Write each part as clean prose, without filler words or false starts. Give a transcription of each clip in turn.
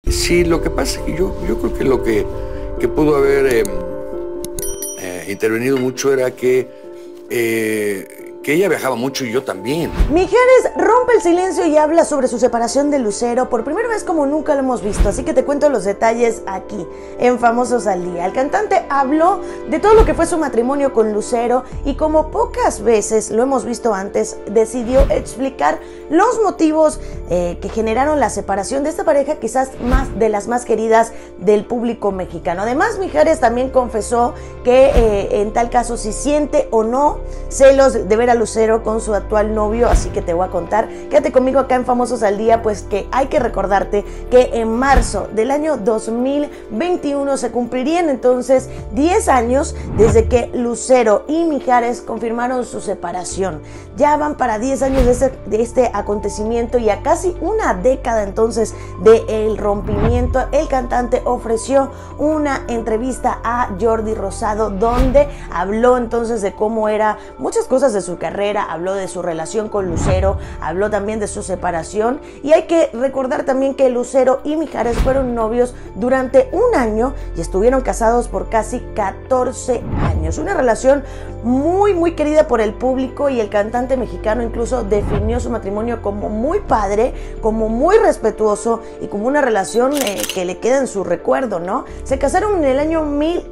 Sí, lo que pasa es que yo creo que lo que pudo haber intervenido mucho era que ella viajaba mucho y yo también. Mijares rompe el silencio y habla sobre su separación de Lucero por primera vez como nunca lo hemos visto, así que te cuento los detalles aquí, en Famosos al Día. El cantante habló de todo lo que fue su matrimonio con Lucero y como pocas veces lo hemos visto antes, decidió explicar los motivos que generaron la separación de esta pareja, quizás de las más queridas del público mexicano. Además, Mijares también confesó que en tal caso si siente o no celos de ver a Lucero con su actual novio, así que te voy a contar. Quédate conmigo acá en Famosos al Día, pues que hay que recordarte que en marzo del año 2021 se cumplirían entonces 10 años desde que Lucero y Mijares confirmaron su separación. Ya van para 10 años de este acontecimiento y a casi una década entonces del rompimiento. El cantante ofreció una entrevista a Jordi Rosado donde habló entonces de cómo era muchas cosas de su carrera, habló de su relación con Lucero, habló también de su separación y hay que recordar también que Lucero y Mijares fueron novios durante un año y estuvieron casados por casi 14 años. Una relación muy querida por el público y el cantante mexicano incluso definió su matrimonio como muy padre, como muy respetuoso y como una relación que le queda en su recuerdo, ¿no? Se casaron en el año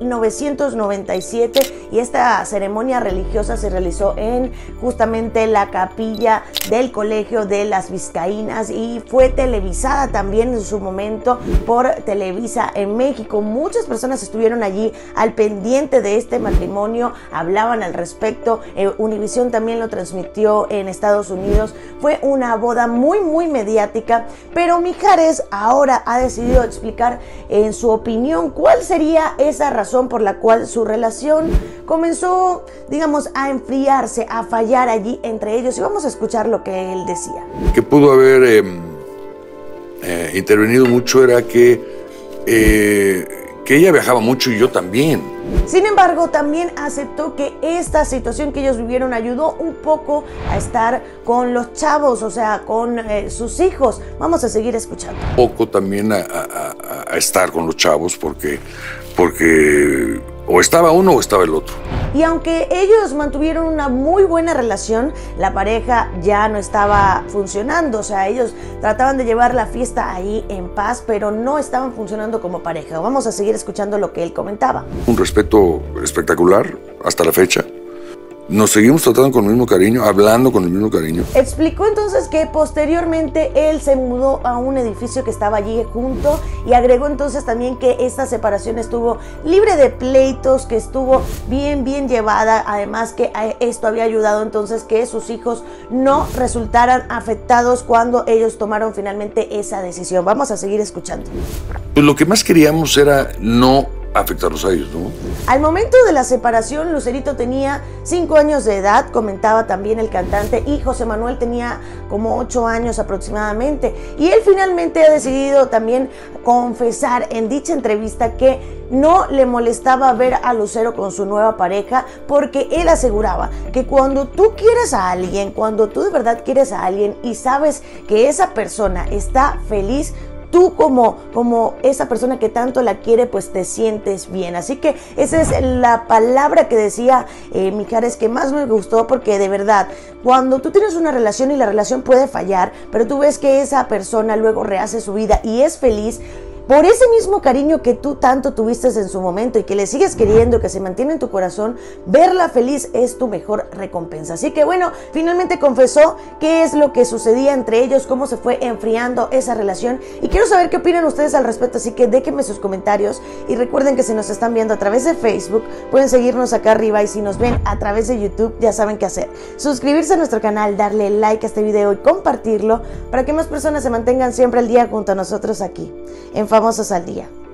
1997 y esta ceremonia religiosa se realizó en justamente la capilla del Colegio de las Vizcaínas y fue televisada también en su momento por Televisa en México. Muchas personas estuvieron allí al pendiente de este matrimonio, hablaban al respecto. Univisión también lo transmitió en Estados Unidos. Fue una boda muy mediática, pero Mijares ahora ha decidido explicar en su opinión cuál sería esa razón por la cual su relación comenzó, digamos, a enfriarse, a fallar allí entre ellos, y vamos a escuchar lo que él decía. Que pudo haber intervenido mucho era que ella viajaba mucho y yo también. Sin embargo, también aceptó que esta situación que ellos vivieron ayudó un poco a estar con los chavos, o sea, con sus hijos. Vamos a seguir escuchando. Poco también a estar con los chavos porque o estaba uno o estaba el otro. Y aunque ellos mantuvieron una muy buena relación, la pareja ya no estaba funcionando. O sea, ellos trataban de llevar la fiesta ahí en paz, pero no estaban funcionando como pareja. Vamos a seguir escuchando lo que él comentaba. Un respeto espectacular hasta la fecha. Nos seguimos tratando con el mismo cariño, hablando con el mismo cariño. Explicó entonces que posteriormente él se mudó a un edificio que estaba allí junto y agregó entonces también que esta separación estuvo libre de pleitos, que estuvo bien llevada, además que esto había ayudado entonces que sus hijos no resultaran afectados cuando ellos tomaron finalmente esa decisión. Vamos a seguir escuchando. Pues lo que más queríamos era no afectarlos a ellos, ¿no? Al momento de la separación, Lucerito tenía 5 años de edad, comentaba también el cantante, y José Manuel tenía como 8 años aproximadamente. Y él finalmente ha decidido también confesar en dicha entrevista que no le molestaba ver a Lucero con su nueva pareja, porque él aseguraba que cuando tú quieres a alguien, cuando tú de verdad quieres a alguien y sabes que esa persona está feliz, tú como esa persona que tanto la quiere, pues te sientes bien. Así que esa es la palabra que decía Mijares que más me gustó, porque de verdad, cuando tú tienes una relación y la relación puede fallar, pero tú ves que esa persona luego rehace su vida y es feliz, por ese mismo cariño que tú tanto tuviste en su momento y que le sigues queriendo, que se mantiene en tu corazón, verla feliz es tu mejor recompensa. Así que bueno, finalmente confesó qué es lo que sucedía entre ellos, cómo se fue enfriando esa relación, y quiero saber qué opinan ustedes al respecto, así que déjenme sus comentarios y recuerden que si nos están viendo a través de Facebook pueden seguirnos acá arriba, y si nos ven a través de YouTube ya saben qué hacer: suscribirse a nuestro canal, darle like a este video y compartirlo para que más personas se mantengan siempre al día junto a nosotros aquí en Famosos al Día.